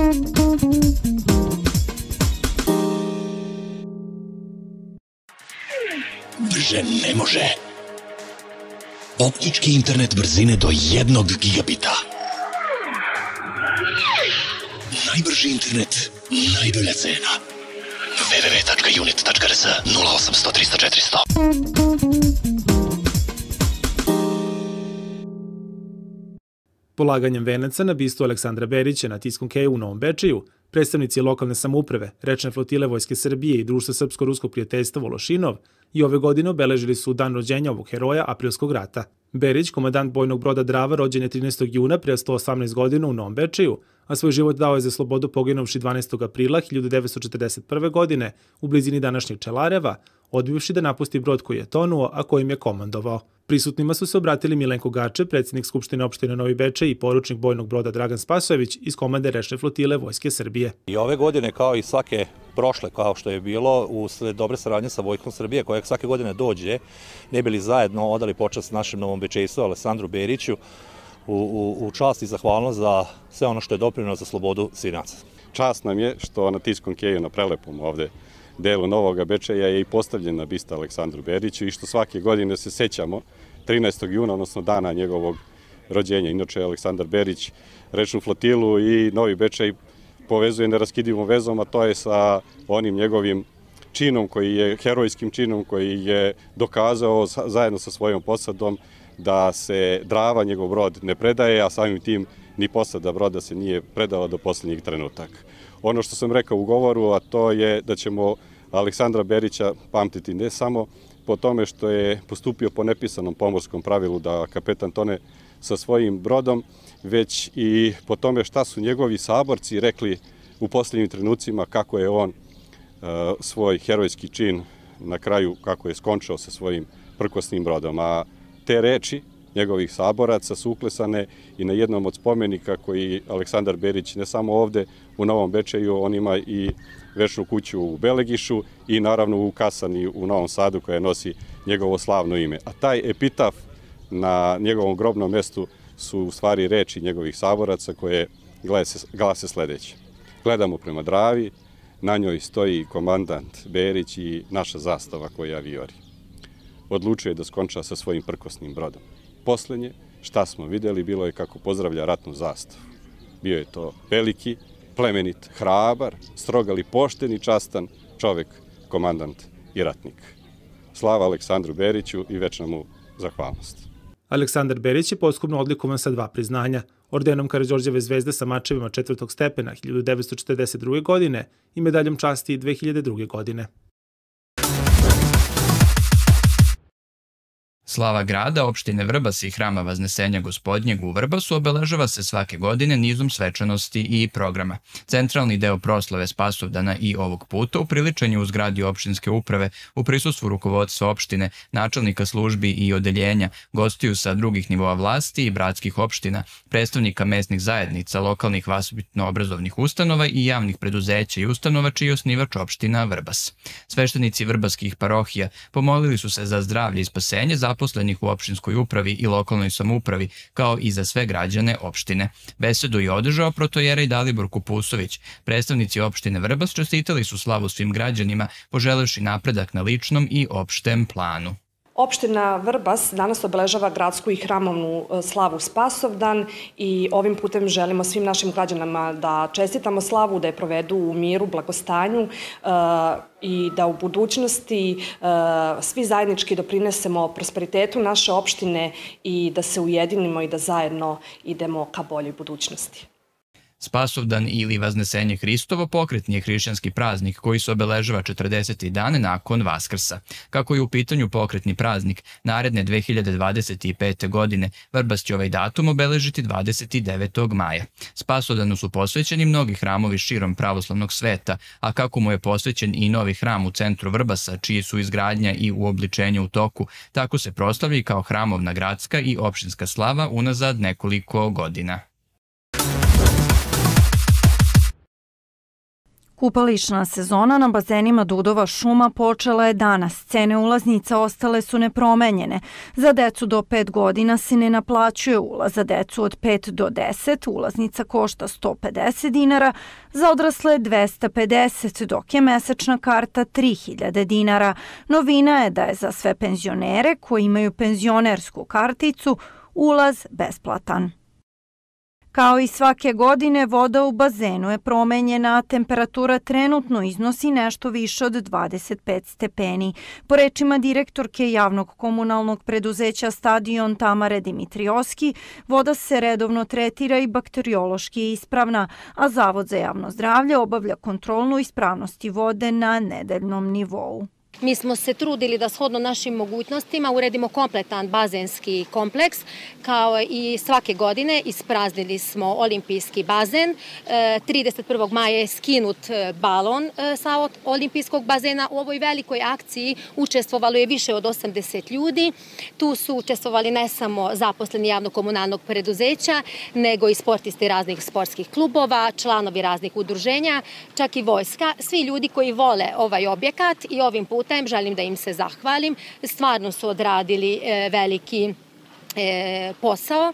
Brže ne može. Optički internet brzine do 1 gigabita. Najbrži internet, najbolja cena. www.unit.rs 0800 300 400. Polaganjem venaca na bistu Aleksandra Berića na Tiskom keju u Novom Bečeju, predstavnici lokalne samouprave, rečne flotile Vojske Srbije i Društva srpsko-ruskog prijateljstva Vološinov i ove godine obeležili su dan rođenja ovog heroja Aprilskog rata. Berić, komandant bojnog broda Drava, rođen je 13. juna pre 118 godina u Novom Bečeju, a svoj život dao je za slobodu poginovši 12. aprila 1941. godine u blizini današnjeg Čelareva, odbivši da napusti brod koji je tonuo, a kojim je komandovao. Prisutnima su se obratili Milenko Gače, predsjednik Skupštine opštine Novi Bečej i poručnik bojnog broda Dragan Spasojević iz komande rečne flotile Vojske Srbije. I ove godine, kao i svake prošle, kao što je bilo, usled dobre saradnje sa Vojskom Srbije, koja svake godine dođe, ne bili zajedno odali počast našem Novom Bečejstvu, Aleksandru Beriću, u čast i zahvalnost za sve ono što je doprineo za slobodu svinaca. Čast nam je što na Tiskom keju, na prelepom ovde delu Novog Bečeja, je i postavljena bista Aleksandru Beriću i što svake godine se sećamo 13. juna, odnosno dana njegovog rođenja. Inače, Aleksandar Berić rečnu flotilu i Novi Bečej povezuje neraskidivom vezom, a to je sa onim njegovim činom, koji je herojskim činom, koji je dokazao zajedno sa svojom posadom da se Drava, njegov brod, ne predaje, a samim tim ni posada broda se nije predala do posljednjih trenutaka. Ono što sam rekao u govoru, a to je da ćemo Aleksandra Berića pamtiti ne samo po tome što je postupio po nepisanom pomorskom pravilu da kapetan tone sa svojim brodom, već i po tome šta su njegovi saborci rekli u posljednjim trenucima, kako je on svoj herojski čin na kraju, kako je skončao sa svojim prkosnim brodom. A te reči njegovih saboraca su uklesane i na jednom od spomenika koji Aleksandar Berić ne samo ovde u Novom Bečeju, on ima i večnu kuću u Belegišu i naravno u Kasani u Novom Sadu koja nosi njegovo slavno ime. A taj epitaf na njegovom grobnom mestu su u stvari reči njegovih saboraca koje glase sledeće. Gledamo prema Dravi, na njoj stoji komandant Berić i naša zastava koja vijori. Odlučio je da skonča sa svojim prkosnim brodom. Poslednje šta smo videli bilo je kako pozdravlja ratnu zastavu. Bio je to veliki, plemenit, hrabar, strog ali pošten i častan čovek, komandant i ratnik. Slava Aleksandru Beriću i večna mu zahvalnost. Aleksandar Berić je posthumno odlikovan sa 2 priznanja, ordenom Karađorđeve zvezde sa mačevima 4. stepena 1942. godine i medaljom časti 2002. godine. Slava grada, opštine Vrbas i Hrama Vaznesenja Gospodnjeg u Vrbasu obeležava se svake godine nizom svečanosti i programa. Centralni deo proslave Spasovdana i ovog puta upriličen je u zgradi opštinske uprave u prisustvu rukovodstva opštine, načelnika službi i odeljenja, gostiju sa drugih nivoa vlasti i bratskih opština, predstavnika mesnih zajednica, lokalnih vaspitno-obrazovnih ustanova i javnih preduzeća i ustanova čiji je osnivač opština Vrbas. Sveštenici vrbaskih parohija pomolili su se za zdravlje i spasenje zaposlenih u opštinskoj upravi i lokalnoj samoupravi, kao i za sve građane opštine. Besedu je održao protojerej Dalibor Kupusović. Predstavnici opštine Vrbas čestitali su slavu svim građanima, poželevši napredak na ličnom i opštem planu. Opština Vrbas danas obeležava gradsku i hramovnu slavu Spasovdan i ovim putem želimo svim našim građanima da čestitamo slavu, da je provedu u miru, blagostanju i da u budućnosti svi zajednički doprinesemo prosperitetu naše opštine i da se ujedinimo i da zajedno idemo ka boljoj budućnosti. Spasovdan ili Vaznesenje Hristovo pokretni je hrišćanski praznik koji se obeležava 40. dan nakon Vaskrsa. Kako je u pitanju pokretni praznik, naredne 2025. godine Vrbas će ovaj datum obeležiti 29. maja. Spasovdanu su posvećeni mnogi hramovi širom pravoslavnog sveta, a kako mu je posvećen i novi hram u centru Vrbasa, čiji su izgradnja i uobličenje u toku, tako se proslavlja i kao hramovna gradska i opštinska slava unazad nekoliko godina. Kupališna sezona na bazenima Dudova šuma počela je danas. Cene ulaznica ostale su nepromenjene. Za decu do 5 godina se ne naplaćuje ulaz. Za decu od 5 do 10 ulaznica košta 150 dinara, za odrasle 250, dok je mesečna karta 3000 dinara. Novina je da je za sve penzionere koji imaju penzionersku karticu ulaz besplatan. Kao i svake godine, voda u bazenu je promenjena, a temperatura trenutno iznosi nešto više od 25 stepeni. Po rečima direktorke javnog komunalnog preduzeća Stadion Tamare Dimitrioski, voda se redovno tretira i bakteriološki je ispravna, a Zavod za javno zdravlje obavlja kontrolnu ispravnosti vode na nedeljnom nivou. Mi smo se trudili da shodno našim mogućnostima uredimo kompletan bazenski kompleks. Kao i svake godine ispraznili smo olimpijski bazen. 31. maja je skinut balon sa olimpijskog bazena. U ovoj velikoj akciji učestvovalo je više od 80 ljudi. Tu su učestvovali ne samo zaposleni javno-komunalnog preduzeća, nego i sportisti raznih sportskih klubova, članovi raznih udruženja, čak i vojska. Svi ljudi koji vole ovaj objekat i ovim putem želim da im se zahvalim. Stvarno su odradili veliki posao.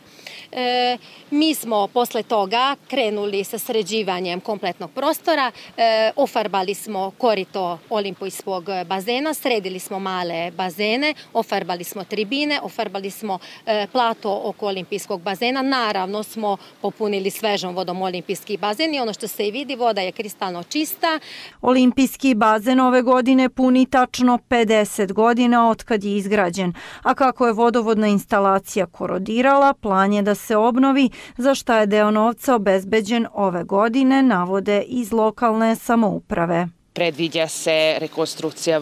Mi smo posle toga krenuli sa sređivanjem kompletnog prostora, ofarbali smo korito olimpijskog bazena, sredili smo male bazene, ofarbali smo tribine, ofarbali smo plato oko olimpijskog bazena. Naravno smo popunili svežom vodom olimpijski bazen i ono što se i vidi, voda je kristalno čista. Olimpijski bazen ove godine puni tačno 50 godina od kad je izgrađen, a kako je vodovodna instalacija korodirala, plan je da se obnovi, za šta je deo novca obezbeđen ove godine, navode iz lokalne samouprave. Predviđa se rekonstrukcija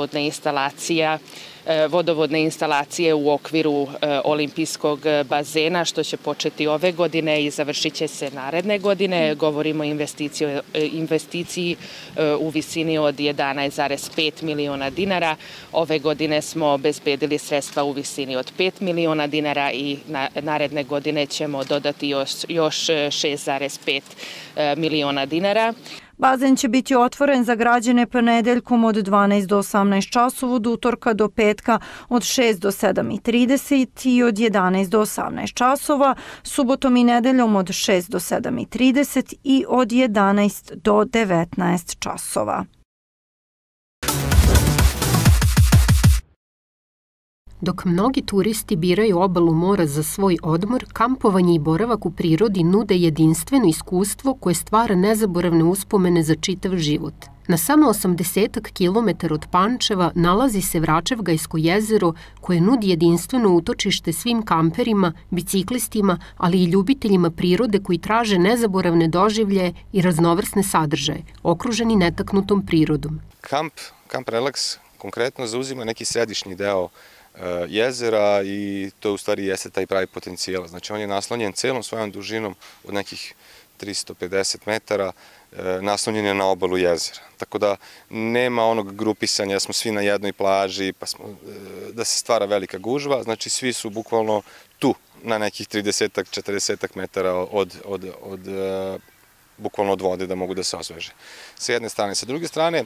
vodovodne instalacije u okviru olimpijskog bazena, što će početi ove godine i završit će se naredne godine. Govorimo o investiciji u visini od 11,5 miliona dinara. Ove godine smo obezbedili sredstva u visini od 5 miliona dinara i naredne godine ćemo dodati još 6,5 miliona dinara. Bazen će biti otvoren za građane ponedeljkom od 12 do 18 časova, od utorka do petka od 6 do 7:30 i od 11 do 18 časova, subotom i nedeljom od 6 do 7:30 i od 11 do 19 časova. Dok mnogi turisti biraju obalu mora za svoj odmor, kampovanje i boravak u prirodi nude jedinstveno iskustvo koje stvara nezaboravne uspomene za čitav život. Na samo 80 km od Pančeva nalazi se Vračevgajsko jezero koje nudi jedinstveno utočište svim kamperima, biciklistima, ali i ljubiteljima prirode koji traže nezaboravne doživljaje i raznovrsne sadržaje, okruženi netaknutom prirodom. Kamp Relax konkretno zauzima neki središnji deo jezera i to u stvari jeste taj pravi potencijal. Znači on je naslonjen celom svojom dužinom od nekih 350 metara, naslonjen je na obalu jezera. Tako da nema onog grupisanja, smo svi na jednoj plaži, da se stvara velika gužva, znači svi su bukvalno tu na nekih 30-40 metara bukvalno od vode da mogu da se osveže. Sa jedne strane. Sa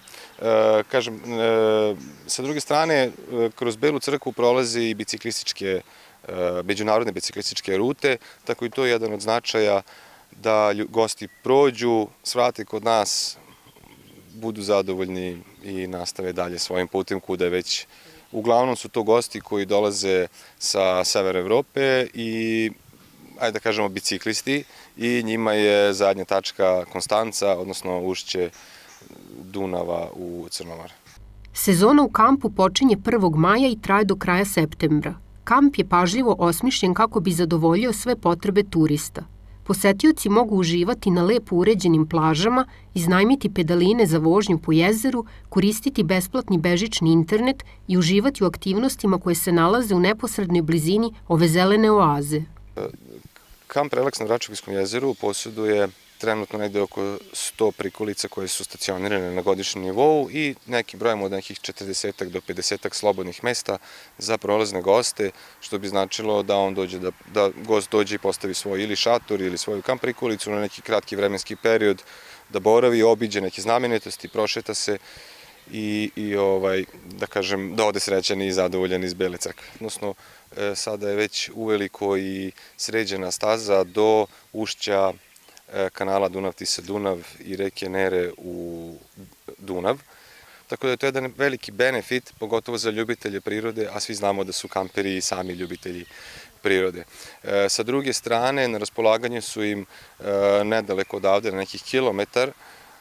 druge strane, kroz Belu crkvu prolazi i međunarodne biciklističke rute, tako i to je jedan od značaja da gosti prođu, svrate kod nas, budu zadovoljni i nastave dalje svojim putem kuda već. Uglavnom su to gosti koji dolaze sa severa Evrope i ajde da kažemo biciklisti i njima je zadnja tačka Konstanca, odnosno ušće Dunava u Crno more. Sezona u kampu počinje 1. maja i traje do kraja septembra. Kamp je pažljivo osmišljen kako bi zadovoljio sve potrebe turista. Posetioci mogu uživati na lepo uređenim plažama, iznajmiti pedaline za vožnju po jezeru, koristiti besplatni bežični internet i uživati u aktivnostima koje se nalaze u neposrednoj blizini ove zelene oaze. Kamp Relax na Vračevgajskom jezeru posjeduje trenutno negde oko 100 prikolica koje su stacionirane na godišnjem nivou i neki brojem od nekih 40 do 50 slobodnih mesta za prolazne goste, što bi značilo da on dođe, da gost dođe i postavi svoj ili šator ili svoju kamp prikolicu na neki kratki vremenski period, da boravi, obiđe neke znamenitosti, prošeta se i da kažem, da ode srećan i zadovoljan iz Bele Crkve. Odnosno, sada je već uveliko i sređena staza do ušća kanala Dunav-Tisa-Dunav i reke Nere u Dunav. Tako da je to jedan veliki benefit, pogotovo za ljubitelje prirode, a svi znamo da su kamperi i sami ljubitelji prirode. Sa druge strane, na raspolaganju su im nedaleko odavde, na nekih kilometar,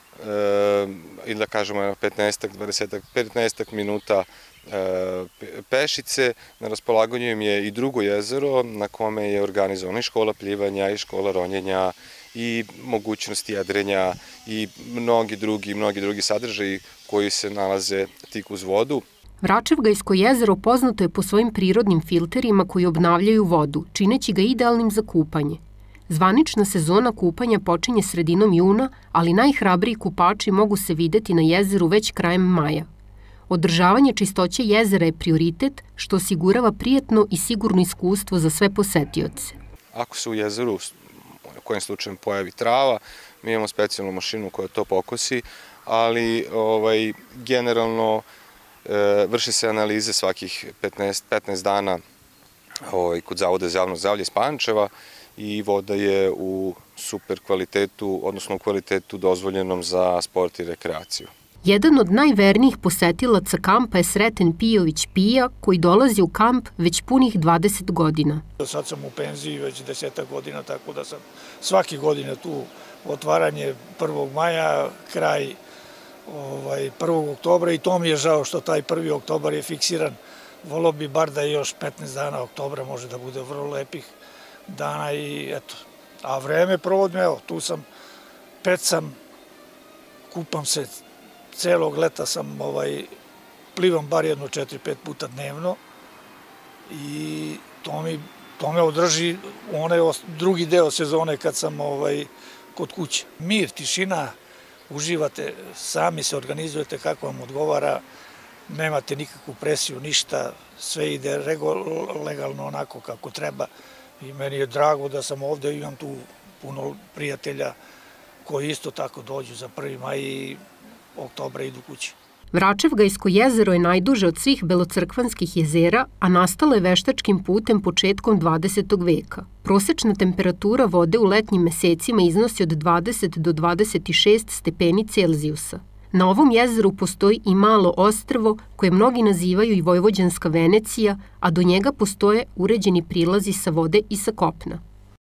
ili da kažemo 15 minuta pešice. Na raspolaganju im je i drugo jezero na kome je organizovana i škola plivanja i škola ronjenja i mogućnosti jedrenja i mnogi drugi sadržaji koji se nalaze tik uz vodu. Vračevgajsko jezero poznato je po svojim prirodnim filterima koji obnavljaju vodu, čineći ga idealnim za kupanje. Zvanična sezona kupanja počinje sredinom juna, ali najhrabriji kupači mogu se videti na jezeru već krajem maja. Održavanje čistoće jezera je prioritet, što osigurava prijatno i sigurno iskustvo za sve posetioce. Ako se u jezeru u kojem slučaju pojavi trava, mi imamo specijalnu mašinu koja to pokosi, ali generalno vrši se analize svakih 15 dana kod Zavoda za javno zdravlje iz Pančeva i voda je u super kvalitetu, odnosno u kvalitetu dozvoljenom za sport i rekreaciju. Jedan od najvernijih posetilaca kampa je Sreten Pijović Pija, koji dolazi u kamp već punih 20 godina. Sad sam u penziji već 10 godina, tako da sam svake godine tu, otvaranje 1. maja, kraj 1. oktobra, i to mi je žao što taj 1. oktobar je fiksiran. Volio bi bar da je još 15 dana oktobra, može da bude vrlo lepih dana i eto. A vreme provodim, evo, tu sam, pecam, kupam se, celog leta sam, plivam bar 4-5 puta dnevno i to me održi onaj drugi deo sezone kad sam kod kuće. Mir, tišina, uživate, sami se organizujete kako vam odgovara, nemate nikakvu presiju, ništa, sve ide legalno onako kako treba i meni je drago da sam ovde, imam tu puno prijatelja koji isto tako dođu za 1. maj i oktobra idu kući. Vračevgajsko jezero je najduže od svih belocrkvanskih jezera, a nastalo je veštačkim putem početkom 20. veka. Prosečna temperatura vode u letnjim mesecima iznosi od 20 do 26 stepeni Celzijusa. Na ovom jezeru postoji i malo ostrvo koje mnogi nazivaju i Vojvođanska Venecija, a do njega postoje uređeni prilazi sa vode i sa kopna.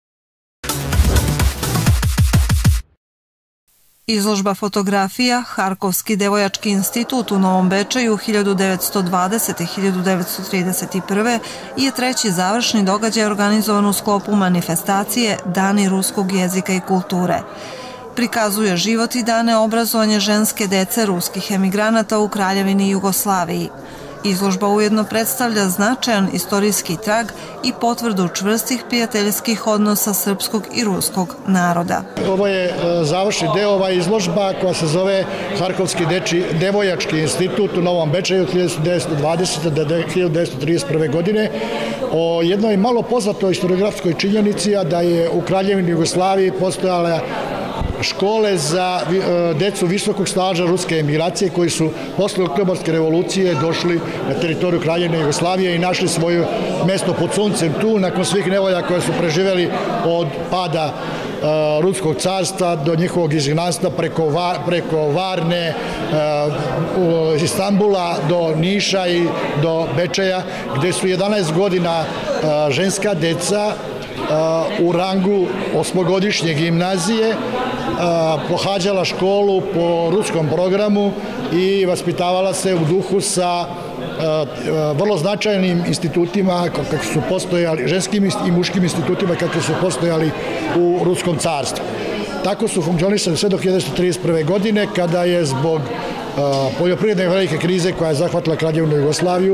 Izložba fotografija Harkovski devojački institut u Novom Bečeju 1920. i 1931. je treći završni događaj organizovan u sklopu manifestacije Dani ruskog jezika i kulture. Prikazuje život i dane obrazovanja ženske dece ruskih emigranata u Kraljevini Jugoslaviji. Izložba ujedno predstavlja značajan istorijski trag i potvrdu čvrstih prijateljskih odnosa srpskog i ruskog naroda. Ovo je završni deo, ova izložba koja se zove Harkovski devojački institut u Novom Bečeju 1920. do 1931. godine o jednoj malo poznatoj historiografskoj činjenici, a da je u Kraljevini Jugoslaviji postojala škole za decu visokog staža ruske emigracije koji su posle Oktobarske revolucije došli na teritoriju Kraljevine Jugoslavije i našli svoje mesto pod suncem tu nakon svih nevolja koje su preživeli od pada Ruskog carstva do njihovog izgnanstva preko Varne, Istanbula do Niša i do Bečeja, gde su 11 godina ženska deca u rangu 8-godišnje gimnazije pohađala školu po ruskom programu i vaspitavala se u duhu sa vrlo značajnim institutima kako su postojali, ženskim i muškim institutima kako su postojali u Ruskom carstvu. Tako su funkcionisali sve do 1931. godine kada je zbog poljoprivredne velike krize koja je zahvatila Kraljevinu Jugoslaviju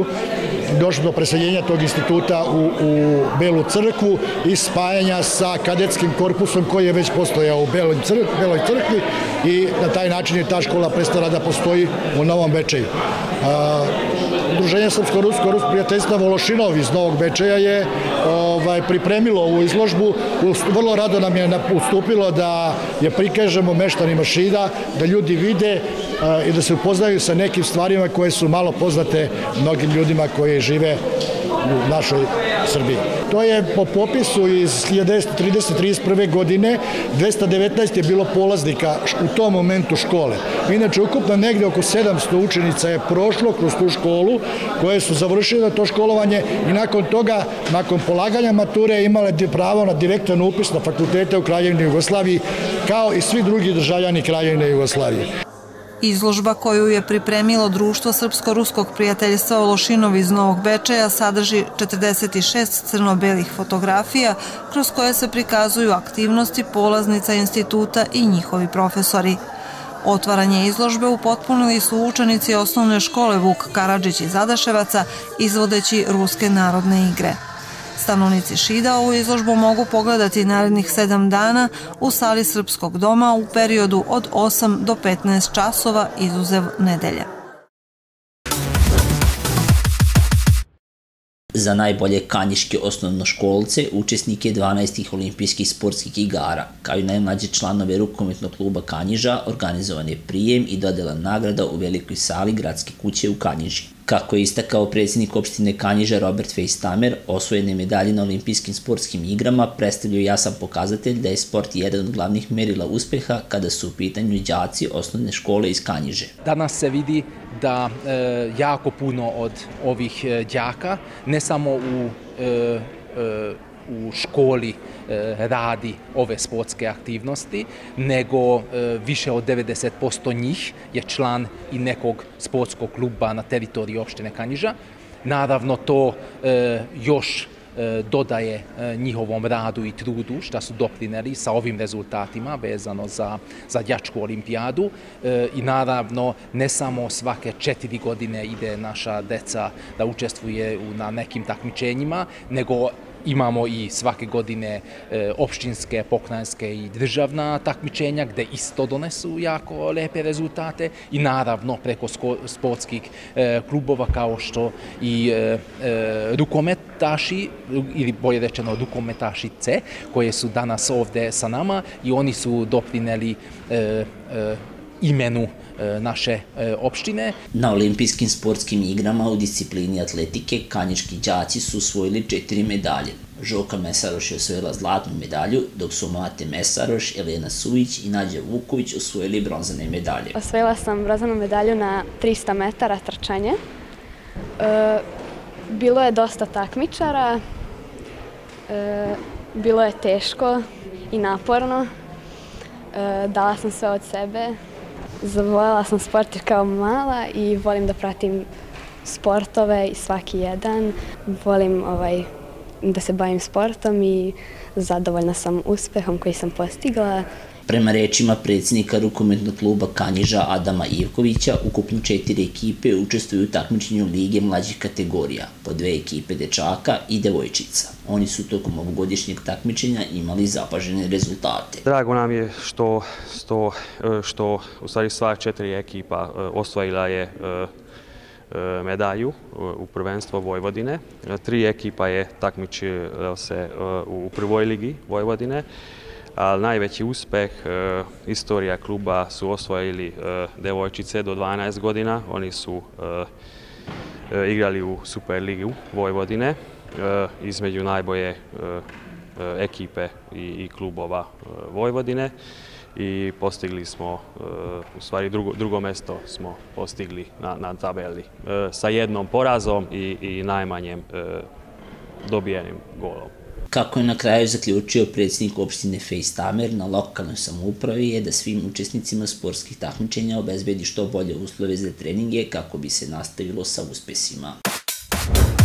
došlo do preseljenja tog instituta u Belu crkvu i spajanja sa kadetskim korpusom koji je već postojao u Beloj crkvi i na taj način je ta škola prestala da postoji u Novom Bečeju. Udruženje Srpsko-rusko prijateljstva Vološinov iz Novog Bečeja je pripremilo ovu izložbu. Vrlo rado nam je ustupilo da je prikažemo meštanima Šida, da ljudi vide i da se upoznaju sa nekim stvarima koje su malo poznate mnogim ljudima koji žive u našoj Srbiji. To je po popisu iz 1930-31. godine, 219 je bilo polaznika u tom momentu škole. Inače, ukupno negde oko 700 učenica je prošlo kroz tu školu, koje su završile to školovanje i nakon toga, nakon polaganja mature, imale pravo na direktan upis na fakultete u Kraljevini Jugoslaviji, kao i svi drugi državljani Kraljevine Jugoslavije. Izložba koju je pripremilo Društvo Srpsko-ruskog prijateljstva Vološinov iz Novog Bečeja sadrži 46 crno-belih fotografija kroz koje se prikazuju aktivnosti polaznica instituta i njihovi profesori. Otvaranje izložbe upotpunili su učenici osnovne škole Vuk Karadžić iz Adaševaca izvodeći ruske narodne igre. Stanovnici Šida ovu izložbu mogu pogledati narednih 7 dana u sali Srpskog doma u periodu od 8 do 15 časova izuzev nedelje. Za najbolje kanjiške osnovnoškolce, učesnike 12. olimpijskih sportskih igara, kao i najmlađe članove rukometnog kluba Kanjiža, organizovan je prijem i dodela nagrada u velikoj sali Gradske kuće u Kanjiži. Kako je istakao predsjednik opštine Kanjiža Robert Fejstamer, osvojene medalje na olimpijskim sportskim igrama predstavljaju jasan pokazatelj da je sport jedan od glavnih merila uspeha kada su u pitanju đaci osnovne škole iz Kanjiže. Danas se vidi da jako puno od ovih đaka, ne samo u školi radi ove sportske aktivnosti, nego više od 90% njih je član i nekog sportskog kluba na teritoriji opštine Kanjiža. Naravno, to još dodaje njihovom radu i trudu što su doprineli sa ovim rezultatima vezano za đačku olimpijadu i naravno ne samo svake 4 godine ide naša deca da učestvuje na nekim takmičenjima, nego imamo i svake godine opštinske, pokrajinske i državna takmičenja gde isto donesu jako lepe rezultate i naravno preko sportskih klubova kao što i rukometaši, ili bolje rečeno rukometašice, koje su danas ovde sa nama i oni su doprineli imenu naše opštine. Na olimpijskim sportskim igrama u disciplini atletike kanjiški đaci su osvojili 4 medalje. Žoka Mesaroš je osvojila zlatnu medalju, dok su Mate Mesaroš, Elena Sujić i Nađa Vuković osvojili bronzane medalje. Osvojila sam bronzanu medalju na 300 metara trčanje. Bilo je dosta takmičara, bilo je teško i naporno. Dala sam sve od sebe. Zavoljela sam sport kao mala i volim da pratim sportove i svaki jedan. Volim da se bavim sportom i zadovoljna sam uspehom koji sam postigla. Prema rečima predsjednika rukometnog kluba Kanjiža Adama Ivkovića, ukupno 4 ekipe učestvuju u takmičenju lige mlađih kategorija, po 2 ekipe dečaka i devojčica. Oni su tokom ovogodišnjeg takmičenja imali zapažene rezultate. Drago nam je što u stvari sva 4 ekipa osvojila je medalju u prvenstvo Vojvodine. 3 ekipa je takmičila se u prvoj ligi Vojvodine, ali najveći uspeh istorija kluba su osvojili devojčice do 12 godina. Oni su igrali u Superligu Vojvodine između najbolje ekipe i klubova Vojvodine i postigli smo, u stvari drugo mesto smo postigli na tabeli sa jednom porazom i najmanjem dobijenim golom. Kako je na kraju zaključio predsjednik opštine Fejstamer, na lokalnoj samoupravi je da svim učesnicima sportskih takmičenja obezbedi što bolje uslove za treninge kako bi se nastavilo sa uspesima.